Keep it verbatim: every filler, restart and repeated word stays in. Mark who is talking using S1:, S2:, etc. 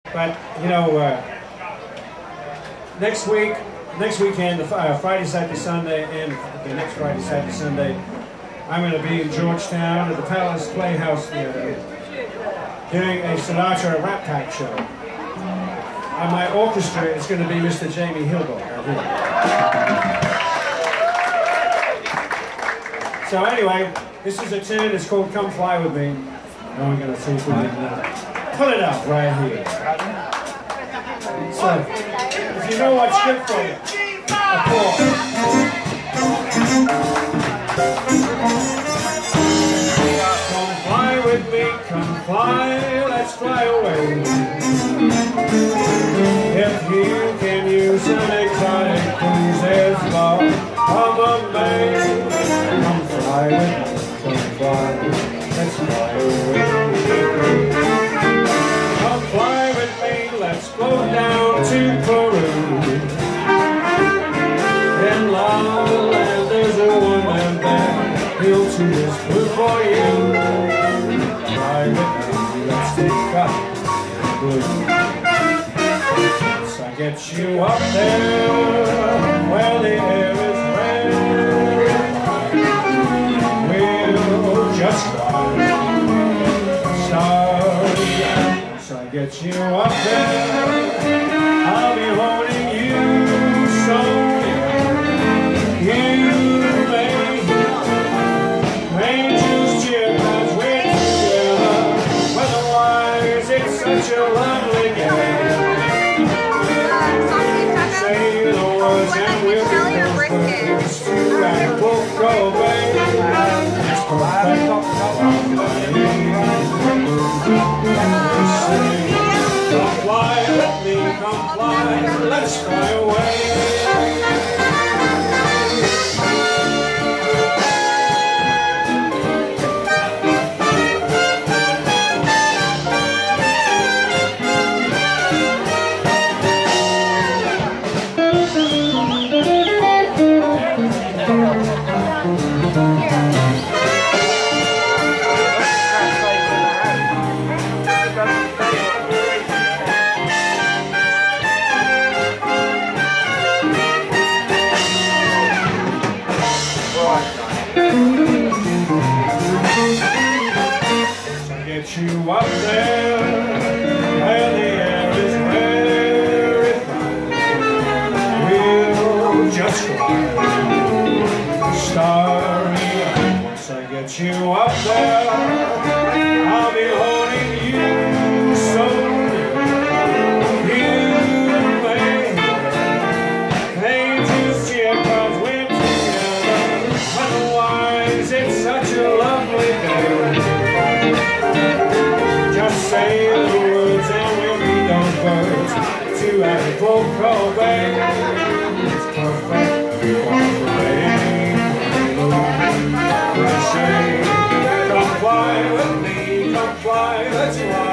S1: But, you know, uh, next week, next weekend, uh, Friday, Saturday, Sunday, and the next Friday, Saturday, Sunday, I'm going to be in Georgetown at the Palace Playhouse Theatre doing a Sinatra Rat Pack show. And my orchestra is going to be Mister Jamie Hilbert out here. So anyway, this is a tune, it's called Come Fly With Me. And we're going to see if we can uh, pull it up right here. So, if you know what's good for you, applause. Come fly with me, come fly, let's fly away. If you can use an exotic cruiser's love from a maid, come fly with me, come fly, let's fly away. Come fly with me, let's go down to Peru. In La La Land there's a woman there, he'll tune his blue for you. Fly with me, let's take up the blue. I get you up there where the air is red. We'll just fly, starry. So I get you up there, I'll be holding you so near. You may hear angels cheer 'cause we're together. Weatherwise, it's such a lovely game. Come fly with me, come fly, let's fly away. Get you up there where the air is rarefied. We'll just fly starry. Once I get you up there, I'll be holding you so near. You may hear angels cheer 'cause we're together. Otherwise, it's such a lovely day. Say the words and we'll be those birds to Acapulco Bay. It's perfect for rain. Say, come fly with me, come fly, let's fly.